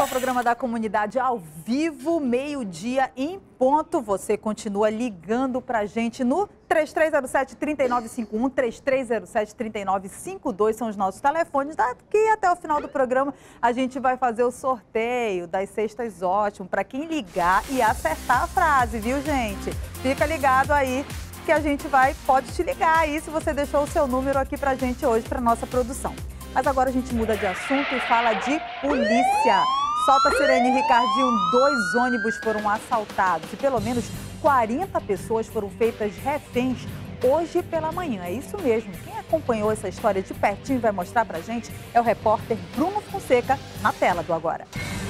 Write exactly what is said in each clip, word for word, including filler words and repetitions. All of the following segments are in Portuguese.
programa da comunidade ao vivo, meio-dia em ponto. Você continua ligando pra gente no três três zero sete, três nove cinco um, três três zero sete, três nove cinco dois, são os nossos telefones. Daqui até o final do programa a gente vai fazer o sorteio das cestas ótimo para quem ligar e acertar a frase, viu, gente? Fica ligado aí que a gente vai, pode te ligar aí se você deixou o seu número aqui pra gente hoje, pra nossa produção. Mas agora a gente muda de assunto e fala de polícia. Solta a sirene, Ricardinho. Dois ônibus foram assaltados e pelo menos quarenta pessoas foram feitas reféns hoje pela manhã. É isso mesmo. Quem acompanhou essa história de pertinho e vai mostrar pra gente é o repórter Bruno Fonseca, na tela do Agora.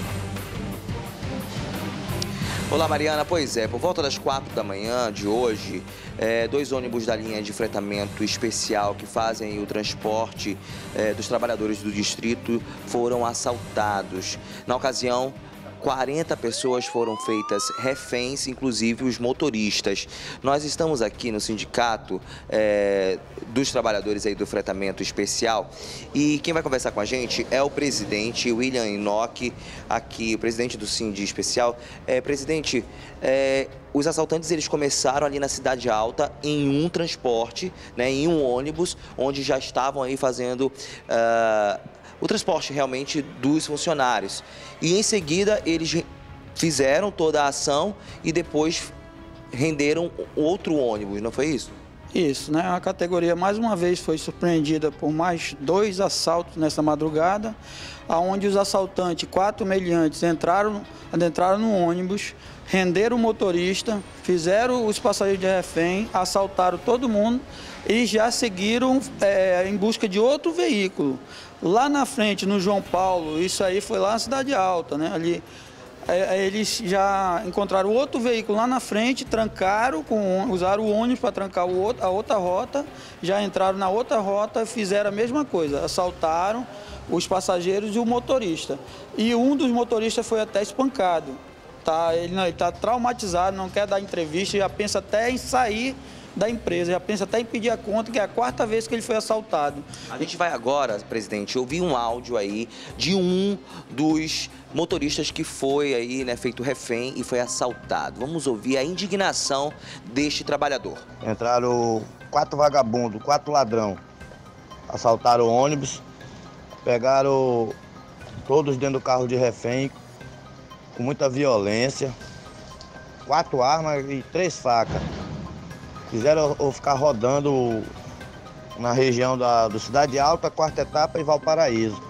Olá, Mariana. Pois é, por volta das quatro da manhã de hoje, é, dois ônibus da linha de fretamento especial que fazem o transporte é, dos trabalhadores do distrito foram assaltados. Na ocasião, quarenta pessoas foram feitas reféns, inclusive os motoristas. Nós estamos aqui no sindicato é, dos trabalhadores aí do fretamento especial e quem vai conversar com a gente é o presidente William Enoch, aqui, o presidente do Sindi Especial. É, presidente, é, os assaltantes eles começaram ali na Cidade Alta em um transporte, né, em um ônibus, onde já estavam aí fazendo Uh, o transporte realmente dos funcionários. E em seguida eles fizeram toda a ação e depois renderam outro ônibus, não foi isso? Isso, né? A categoria mais uma vez foi surpreendida por mais dois assaltos nessa madrugada, onde os assaltantes, quatro meliantes, entraram, adentraram no ônibus, renderam o motorista, fizeram os passageiros de refém, assaltaram todo mundo e já seguiram é, em busca de outro veículo. Lá na frente, no João Paulo, isso aí foi lá na Cidade Alta, né? Ali, é, eles já encontraram outro veículo lá na frente, trancaram, com, usaram o ônibus para trancar o outro, a outra rota, já entraram na outra rota e fizeram a mesma coisa, assaltaram os passageiros e o motorista. E um dos motoristas foi até espancado. Tá, ele está traumatizado, não quer dar entrevista, já pensa até em sair da empresa, já pensa até em pedir a conta, que é a quarta vez que ele foi assaltado. A gente vai agora, presidente, ouvir um áudio aí de um dos motoristas que foi aí, né, feito refém e foi assaltado. Vamos ouvir a indignação deste trabalhador. Entraram quatro vagabundos, quatro ladrão, assaltaram o ônibus, pegaram todos dentro do carro de refém, com muita violência, quatro armas e três facas. Fizeram eu ficar rodando na região da do Cidade Alta, Quarta Etapa e Valparaíso.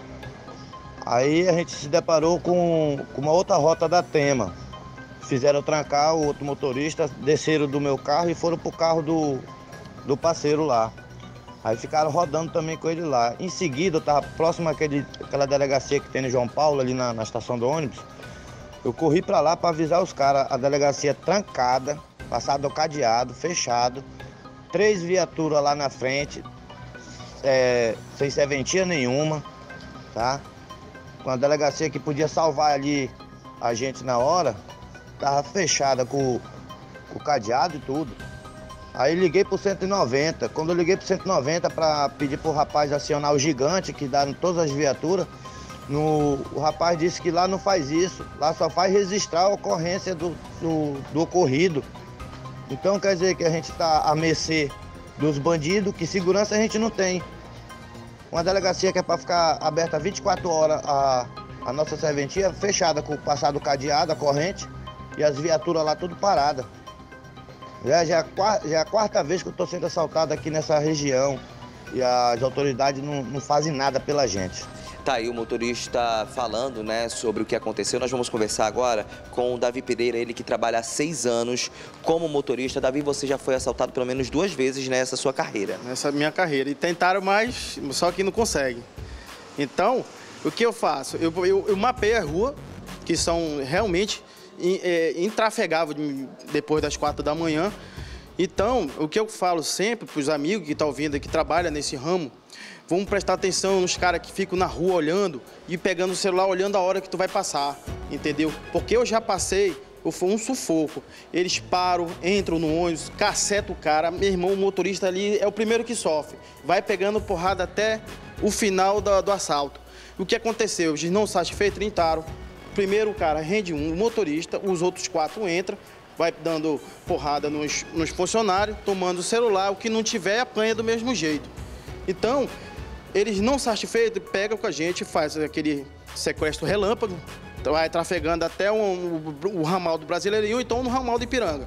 Aí a gente se deparou com, com uma outra rota da Tema. Fizeram trancar o outro motorista, desceram do meu carro e foram pro carro do, do parceiro lá. Aí ficaram rodando também com ele lá. Em seguida, eu estava próximo àquele, àquela delegacia que tem no João Paulo, ali na, na estação do ônibus. Eu corri para lá para avisar os caras, a delegacia trancada, passado o cadeado, fechado, três viaturas lá na frente, é, sem serventia nenhuma, tá? Com a delegacia que podia salvar ali a gente na hora, tava fechada com, com o cadeado e tudo. Aí liguei pro cento e noventa, quando eu liguei pro cento e noventa para pedir pro rapaz acionar o gigante, que dá em todas as viaturas, no, o rapaz disse que lá não faz isso, lá só faz registrar a ocorrência do, do, do ocorrido. Então quer dizer que a gente está à mercê dos bandidos, que segurança a gente não tem. Uma delegacia que é para ficar aberta vinte e quatro horas, a, a nossa serventia fechada com o passado cadeado, a corrente, e as viaturas lá tudo parada. Já, já, é a, já é a quarta vez que eu estou sendo assaltado aqui nessa região e as autoridades não, não fazem nada pela gente. Tá aí o motorista falando, né, sobre o que aconteceu. Nós vamos conversar agora com o Davi Pereira, ele que trabalha há seis anos como motorista. Davi, você já foi assaltado pelo menos duas vezes nessa sua carreira. Nessa minha carreira. E tentaram mais, só que não conseguem. Então, o que eu faço? Eu, eu, eu mapeei a rua, que são realmente é, intrafegáveis depois das quatro da manhã. Então, o que eu falo sempre para os amigos que estão ouvindo, que trabalham nesse ramo, vamos prestar atenção nos caras que ficam na rua olhando e pegando o celular, olhando a hora que tu vai passar, entendeu? Porque eu já passei, foi um sufoco. Eles param, entram no ônibus, cacetam o cara. Meu irmão, o motorista ali é o primeiro que sofre. Vai pegando porrada até o final do, do assalto. O que aconteceu? Eles não satisfeitos, tentaram primeiro o cara rende um, o motorista, os outros quatro entram, vai dando porrada nos, nos funcionários, tomando o celular, o que não tiver apanha do mesmo jeito. Então, eles não satisfeitos, pegam com a gente, faz aquele sequestro relâmpago, vai trafegando até o, o, o ramal do Brasileirinho, ou então no ramal de Ipiranga.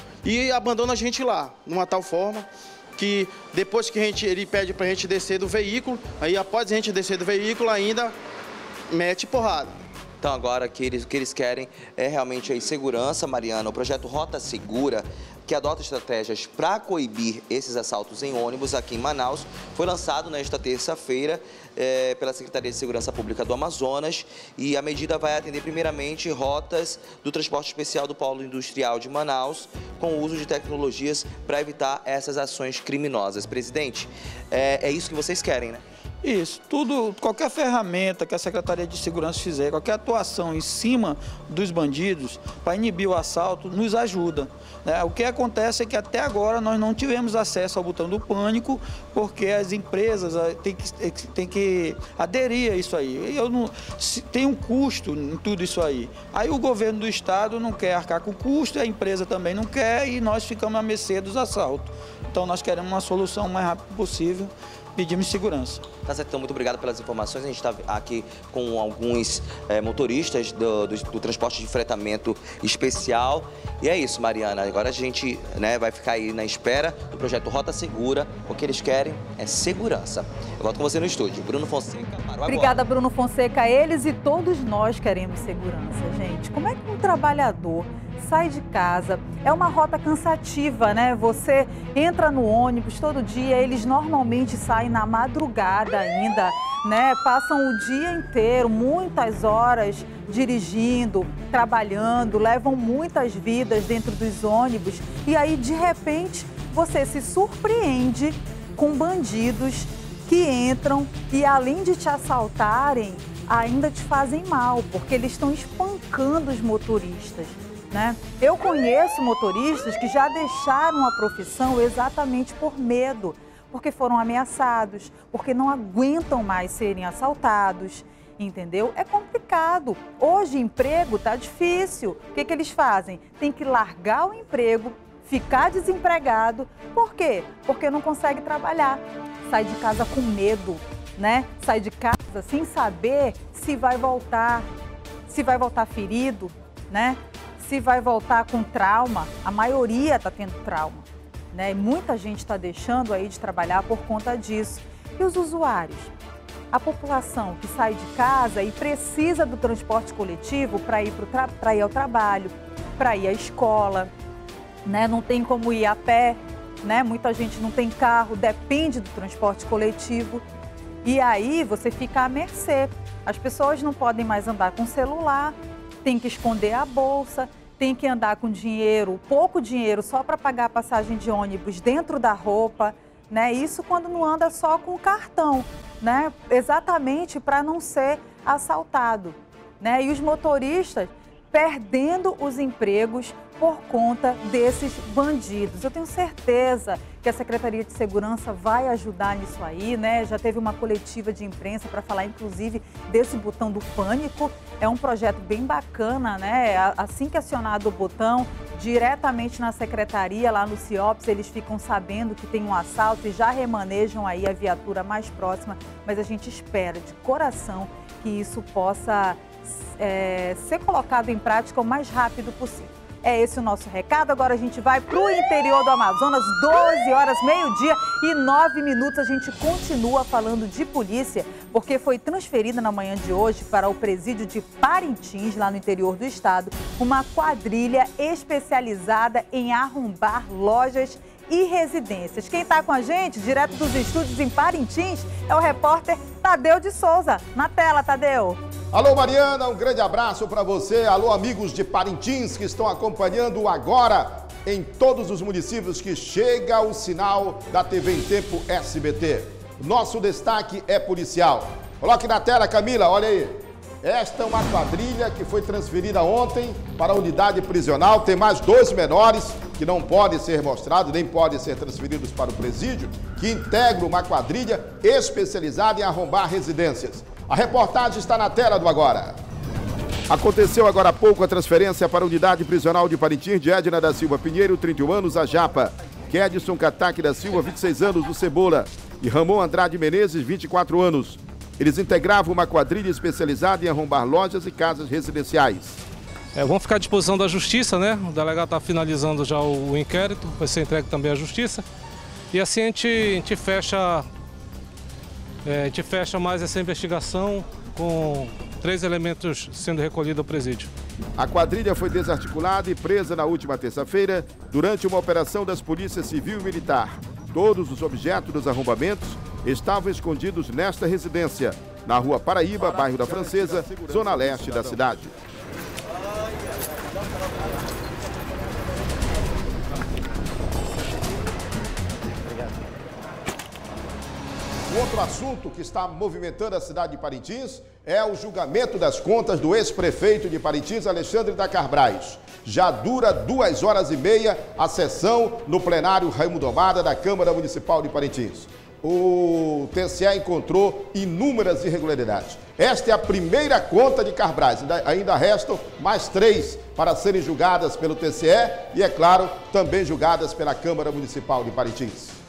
E abandona a gente lá, de uma tal forma que depois que a gente, ele pede para a gente descer do veículo, aí após a gente descer do veículo ainda mete porrada. Então agora o que eles, que eles querem é realmente a segurança, Mariana. O projeto Rota Segura, que adota estratégias para coibir esses assaltos em ônibus aqui em Manaus, foi lançado nesta terça-feira é, pela Secretaria de Segurança Pública do Amazonas, e a medida vai atender primeiramente rotas do transporte especial do Polo Industrial de Manaus, com o uso de tecnologias para evitar essas ações criminosas. Presidente, é, é isso que vocês querem, né? Isso, tudo, qualquer ferramenta que a Secretaria de Segurança fizer, qualquer atuação em cima dos bandidos para inibir o assalto, nos ajuda. Né? O que acontece é que até agora nós não tivemos acesso ao botão do pânico, porque as empresas têm que, têm que aderir a isso aí. Eu não, tem um custo em tudo isso aí. Aí o governo do estado não quer arcar com o custo, a empresa também não quer, e nós ficamos à mercê dos assaltos. Então nós queremos uma solução o mais rápido possível. Pedimos segurança. Tá certo, então muito obrigado pelas informações. A gente está aqui com alguns é, motoristas do, do, do transporte de fretamento especial. E é isso, Mariana. Agora a gente né, vai ficar aí na espera do projeto Rota Segura. O que eles querem é segurança. Eu volto com você no estúdio. Bruno Fonseca, para o Obrigada, Bruno Fonseca. Eles e todos nós queremos segurança, gente. Como é que um trabalhador sai de casa? É uma rota cansativa, né? Você entra no ônibus todo dia, eles normalmente saem na madrugada ainda, né? Passam o dia inteiro, muitas horas dirigindo, trabalhando, levam muitas vidas dentro dos ônibus. E aí, de repente, você se surpreende com bandidos que entram e, além de te assaltarem, ainda te fazem mal, porque eles estão espancando os motoristas. Né? Eu conheço motoristas que já deixaram a profissão exatamente por medo, porque foram ameaçados, porque não aguentam mais serem assaltados, entendeu? É complicado. Hoje emprego tá difícil. O que que eles fazem? Tem que largar o emprego, ficar desempregado. Por quê? Porque não consegue trabalhar. Sai de casa com medo, né? Sai de casa sem saber se vai voltar, se vai voltar ferido, né? Se vai voltar com trauma. A maioria está tendo trauma, né? E muita gente está deixando aí de trabalhar por conta disso. E os usuários? A população que sai de casa e precisa do transporte coletivo para ir, para ir ao trabalho, para ir à escola, né? Não tem como ir a pé, né? Muita gente não tem carro, depende do transporte coletivo. E aí você fica à mercê. As pessoas não podem mais andar com celular, tem que esconder a bolsa, tem que andar com dinheiro, pouco dinheiro, só para pagar a passagem de ônibus dentro da roupa, né? Isso quando não anda só com cartão, né? Exatamente para não ser assaltado, né? E os motoristas perdendo os empregos por conta desses bandidos. Eu tenho certeza que a Secretaria de Segurança vai ajudar nisso aí, né? Já teve uma coletiva de imprensa para falar, inclusive, desse botão do pânico. É um projeto bem bacana, né? Assim que acionado o botão, diretamente na secretaria, lá no CIOPS, eles ficam sabendo que tem um assalto e já remanejam aí a viatura mais próxima. Mas a gente espera de coração que isso possa é, ser colocado em prática o mais rápido possível. É esse o nosso recado. Agora a gente vai para o interior do Amazonas, doze horas, meio-dia e nove minutos. A gente continua falando de polícia, porque foi transferida na manhã de hoje para o presídio de Parintins, lá no interior do estado, uma quadrilha especializada em arrombar lojas e residências. Quem está com a gente, direto dos estúdios em Parintins, é o repórter Tadeu de Souza. Na tela, Tadeu. Alô, Mariana, um grande abraço para você. Alô, amigos de Parintins que estão acompanhando agora em todos os municípios que chega o sinal da T V em Tempo S B T. Nosso destaque é policial. Coloque na tela, Camila, olha aí. Esta é uma quadrilha que foi transferida ontem para a unidade prisional. Tem mais dois menores que não podem ser mostrados, nem podem ser transferidos para o presídio, que integram uma quadrilha especializada em arrombar residências. A reportagem está na tela do Agora. Aconteceu agora há pouco a transferência para a unidade prisional de Parintins de Edna da Silva Pinheiro, trinta e um anos, a Japa. Kedson Cataque da Silva, vinte e seis anos, do Cebola. E Ramon Andrade Menezes, vinte e quatro anos. Eles integravam uma quadrilha especializada em arrombar lojas e casas residenciais. É, vamos ficar à disposição da Justiça, né? O delegado está finalizando já o, o inquérito, vai ser entregue também à Justiça. E assim a gente, a gente fecha, é, a gente fecha mais essa investigação com três elementos sendo recolhidos ao presídio. A quadrilha foi desarticulada e presa na última terça-feira durante uma operação das polícias civil e militar. Todos os objetos dos arrombamentos estavam escondidos nesta residência, na Rua Paraíba, bairro da Francesa, zona leste da cidade. O outro assunto que está movimentando a cidade de Parintins é o julgamento das contas do ex-prefeito de Parintins, Alexandre da Carbrais. Já dura duas horas e meia a sessão no plenário Raimundo Omada da Câmara Municipal de Parintins. O T C E encontrou inúmeras irregularidades. Esta é a primeira conta de Carbrais. Ainda, ainda restam mais três para serem julgadas pelo T C E e, é claro, também julgadas pela Câmara Municipal de Parintins.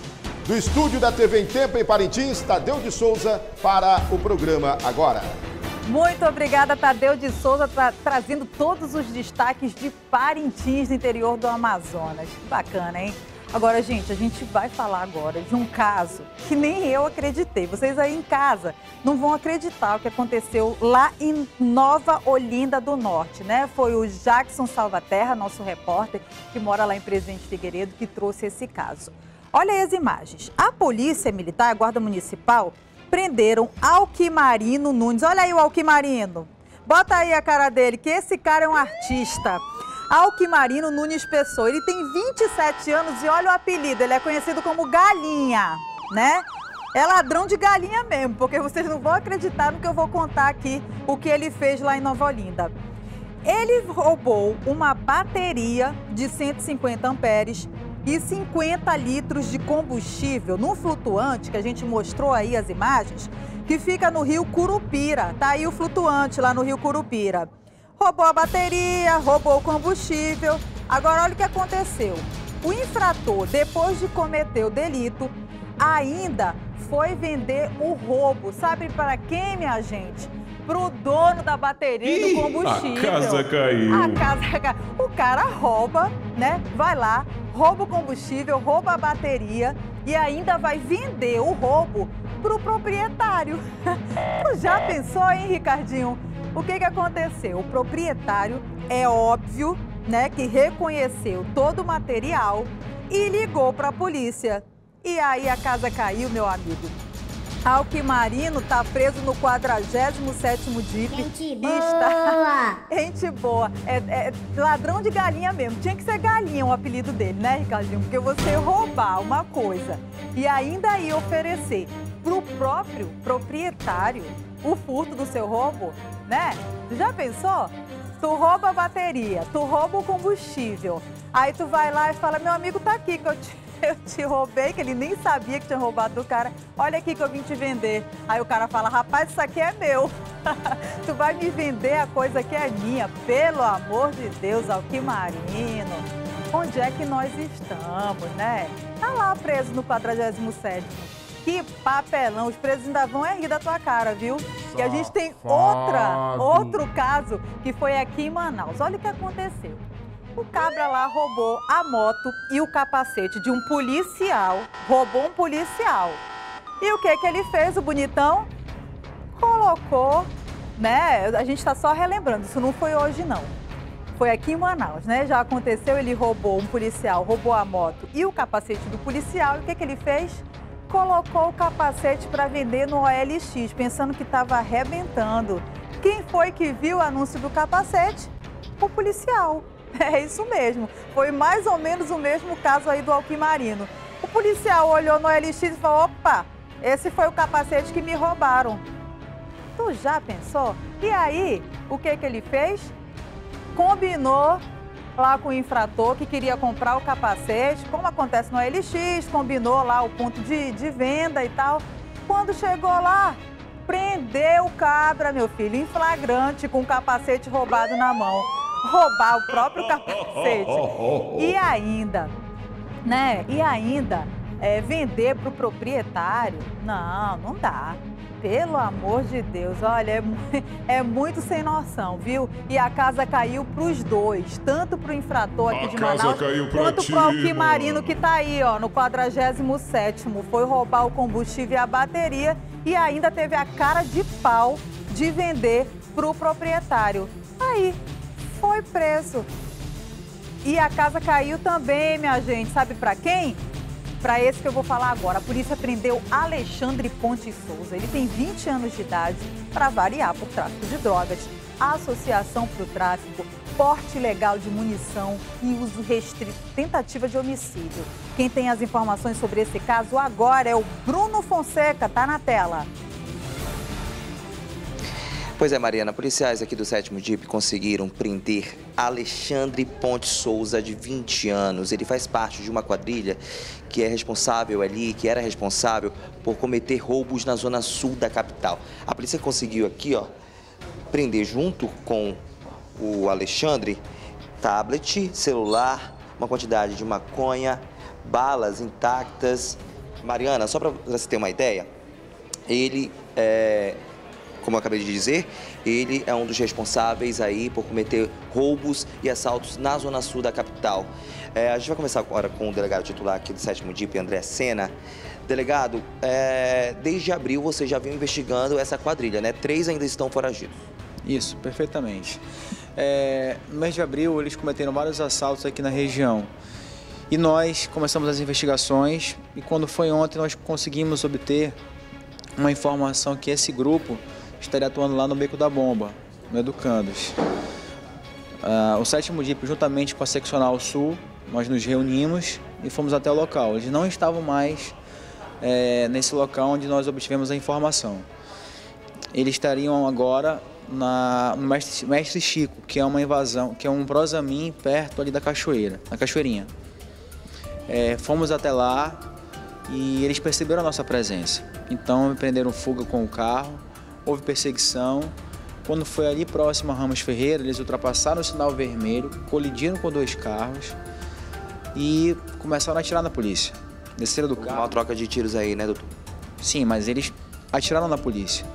Do estúdio da T V em Tempo em Parintins, Tadeu de Souza para o programa Agora. Muito obrigada, Tadeu de Souza, tra trazendo todos os destaques de Parintins, no interior do Amazonas. Bacana, hein? Agora, gente, a gente vai falar agora de um caso que nem eu acreditei. Vocês aí em casa não vão acreditar o que aconteceu lá em Nova Olinda do Norte, né? Foi o Jackson Salvaterra, nosso repórter, que mora lá em Presidente Figueiredo, que trouxe esse caso. Olha aí as imagens. A Polícia Militar, a Guarda Municipal, prenderam Alquimarino Nunes. Olha aí o Alquimarino. Bota aí a cara dele, que esse cara é um artista. Alquimarino Nunes Pessoa. Ele tem vinte e sete anos e olha o apelido. Ele é conhecido como Galinha, né? É ladrão de galinha mesmo, porque vocês não vão acreditar no que eu vou contar aqui, o que ele fez lá em Nova Olinda. Ele roubou uma bateria de cento e cinquenta amperes e cinquenta litros de combustível num flutuante, que a gente mostrou aí as imagens, que fica no Rio Curupira. Tá aí o flutuante lá no Rio Curupira. Roubou a bateria, roubou o combustível. Agora olha o que aconteceu. O infrator, depois de cometer o delito, ainda foi vender o roubo. Sabe para quem, minha gente? Pro dono da bateria e do combustível. A casa caiu. A casa caiu. O cara rouba, né? Vai lá, rouba o combustível, rouba a bateria e ainda vai vender o roubo pro proprietário. Tu já pensou, hein, Ricardinho? O que que aconteceu? O proprietário, é óbvio, né, que reconheceu todo o material e ligou para a polícia. E aí a casa caiu, meu amigo. Alquimarino está preso no quadragésimo sétimo D I P. Gente boa! Está... Gente boa. É, é ladrão de galinha mesmo. Tinha que ser galinha o apelido dele, né, Ricardinho? Porque você roubar uma coisa e ainda ir oferecer para o próprio proprietário o furto do seu roubo, né? Já pensou? Tu rouba a bateria, tu rouba o combustível. Aí tu vai lá e fala, meu amigo, tá aqui que eu te... Eu te roubei, que ele nem sabia que tinha roubado do cara. Olha aqui que eu vim te vender. Aí o cara fala, rapaz, isso aqui é meu. Tu vai me vender a coisa que é minha. Pelo amor de Deus, Alquimarino. Onde é que nós estamos, né? Tá lá preso no quadragésimo sétimo. Que papelão. Os presos ainda vão é rir da tua cara, viu? E a gente tem outra, outro caso que foi aqui em Manaus. Olha o que aconteceu. O cabra lá roubou a moto e o capacete de um policial. Roubou um policial. E o que que ele fez, o bonitão? Colocou, né? A gente está só relembrando, isso não foi hoje não. Foi aqui em Manaus, né? Já aconteceu, ele roubou um policial, roubou a moto e o capacete do policial. E o que que ele fez? Colocou o capacete para vender no O L X, pensando que estava arrebentando. Quem foi que viu o anúncio do capacete? O policial. É isso mesmo. Foi mais ou menos o mesmo caso aí do Alquimarino. O policial olhou no O L X e falou, opa, esse foi o capacete que me roubaram. Tu já pensou? E aí, o que que ele fez? Combinou lá com o infrator que queria comprar o capacete, como acontece no O L X, combinou lá o ponto de, de venda e tal. Quando chegou lá, prendeu o cabra, meu filho, em flagrante, com o capacete roubado na mão. Roubar o próprio capacete. E ainda, né? E ainda, é, vender para o proprietário? Não, não dá. Pelo amor de Deus, olha, é, é muito sem noção, viu? E a casa caiu para os dois, tanto para o infrator aqui a de casa Manaus, caiu pra quanto ti, para o Alquimarino, que está aí, ó, no quadragésimo sétimo. Foi roubar o combustível e a bateria e ainda teve a cara de pau de vender para o proprietário. Aí, foi preso. E a casa caiu também, minha gente. Sabe para quem? Para esse que eu vou falar agora. A polícia prendeu Alexandre Ponte Souza. Ele tem vinte anos de idade, para variar, por tráfico de drogas, associação para o tráfico, porte ilegal de munição e uso restrito, tentativa de homicídio. Quem tem as informações sobre esse caso agora é o Bruno Fonseca. Tá na tela. Pois é, Mariana, policiais aqui do sétimo D I P conseguiram prender Alexandre Ponte Souza, de vinte anos. Ele faz parte de uma quadrilha que é responsável ali, que era responsável por cometer roubos na zona sul da capital. A polícia conseguiu aqui, ó, prender junto com o Alexandre tablet, celular, uma quantidade de maconha, balas intactas. Mariana, só para você ter uma ideia, ele é... como eu acabei de dizer, ele é um dos responsáveis aí por cometer roubos e assaltos na zona sul da capital. É, a gente vai começar agora com o delegado titular aqui do sétimo D I P, André Sena. Delegado, é, desde abril você já vinha investigando essa quadrilha, né? Três ainda estão foragidos. Isso, perfeitamente. É, no mês de abril eles cometeram vários assaltos aqui na região. E nós começamos as investigações e quando foi ontem nós conseguimos obter uma informação que esse grupo estaria atuando lá no Beco da Bomba, no Educandos. Uh, o sétimo D I P, juntamente com a Seccional Sul, nós nos reunimos e fomos até o local. Eles não estavam mais é, nesse local onde nós obtivemos a informação. Eles estariam agora na, no Mestre, Mestre Chico, que é uma invasão, que é um prosamin perto ali da cachoeira, na cachoeirinha. É, fomos até lá e eles perceberam a nossa presença. Então, prenderam fuga com o carro, houve perseguição. Quando foi ali próximo a Ramos Ferreira, eles ultrapassaram o sinal vermelho, colidiram com dois carros e começaram a atirar na polícia. Desceram do carro. Uma troca de tiros aí, né, doutor? Sim, mas eles atiraram na polícia.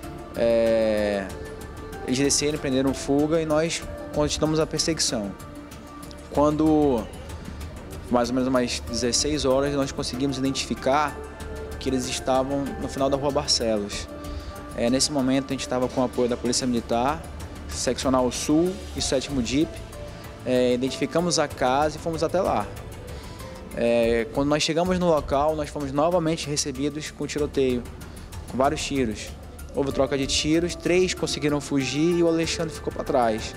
É... Eles desceram, prenderam fuga e nós continuamos a perseguição. Quando, mais ou menos umas dezesseis horas, nós conseguimos identificar que eles estavam no final da Rua Barcelos. É, nesse momento a gente estava com o apoio da Polícia Militar, Seccional Sul e sétimo D I P. É, identificamos a casa e fomos até lá. É, quando nós chegamos no local, nós fomos novamente recebidos com tiroteio, com vários tiros. Houve troca de tiros, três conseguiram fugir e o Alexandre ficou para trás.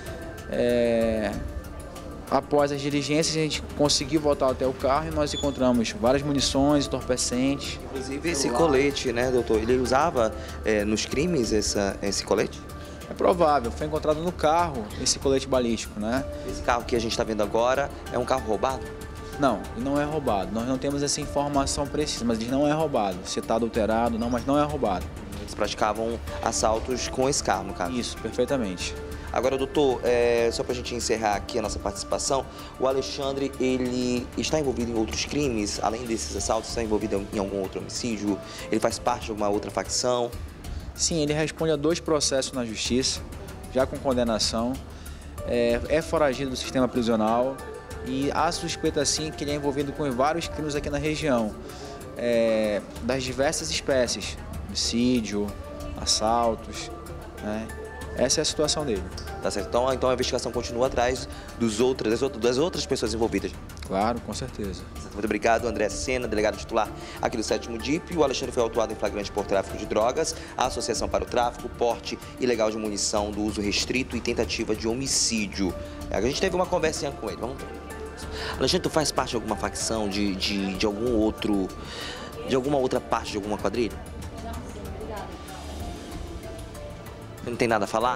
É... Após as diligências, a gente conseguiu voltar até o carro e nós encontramos várias munições, entorpecentes. Inclusive esse colete, né, doutor? Ele usava é, nos crimes essa, esse colete? É provável, foi encontrado no carro esse colete balístico, né? Esse carro que a gente está vendo agora é um carro roubado? Não, ele não é roubado. Nós não temos essa informação precisa, mas ele não é roubado. Se está adulterado, não, mas não é roubado. Eles praticavam assaltos com esse carro, no caso? Isso, perfeitamente. Agora, doutor, é, só para a gente encerrar aqui a nossa participação, o Alexandre, ele está envolvido em outros crimes, além desses assaltos, está envolvido em algum outro homicídio? Ele faz parte de alguma outra facção? Sim, ele responde a dois processos na justiça, já com condenação, é, é foragido do sistema prisional e há suspeita, sim, que ele é envolvido com vários crimes aqui na região, é, das diversas espécies, homicídio, assaltos, né? Essa é a situação dele. Tá certo. Então, então a investigação continua atrás dos outros, das, outras, das outras pessoas envolvidas. Claro, com certeza. Muito obrigado, André Sena, delegado titular aqui do sétimo D I P. O Alexandre foi autuado em flagrante por tráfico de drogas, a Associação para o Tráfico, porte ilegal de munição, do uso restrito e tentativa de homicídio. A gente teve uma conversinha com ele. Vamos ver. Alexandre, tu faz parte de alguma facção, de, de, de algum outro, de alguma outra parte de alguma quadrilha? Não tem nada a falar?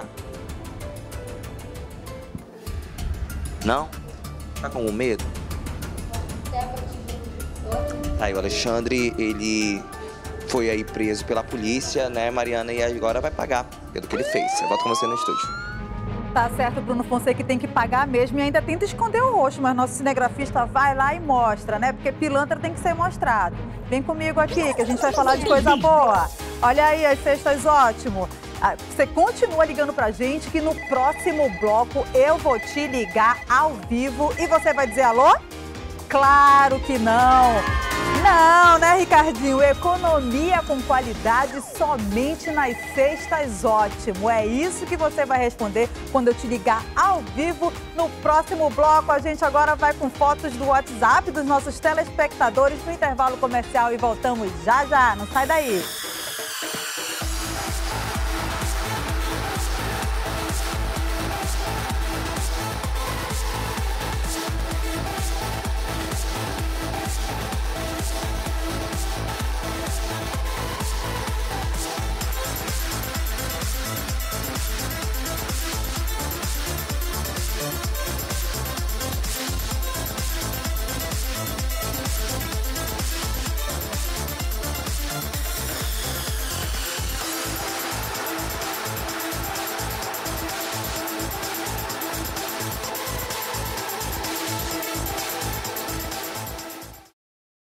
Não? Tá com medo? Aí o Alexandre, ele foi aí preso pela polícia, né, Mariana, e agora vai pagar pelo que ele fez. Eu volto com você no estúdio. Tá certo, Bruno Fonseca, que tem que pagar mesmo e ainda tenta esconder o rosto, mas nosso cinegrafista vai lá e mostra, né? Porque pilantra tem que ser mostrado. Vem comigo aqui, que a gente vai falar de coisa boa. Olha aí, as cestas, ótimo. Você continua ligando pra gente que no próximo bloco eu vou te ligar ao vivo e você vai dizer alô? Claro que não! Não, né, Ricardinho? Economia com qualidade somente nas cestas, ótimo. É isso que você vai responder quando eu te ligar ao vivo. No próximo bloco, a gente agora vai com fotos do WhatsApp dos nossos telespectadores no intervalo comercial e voltamos já já. Não sai daí!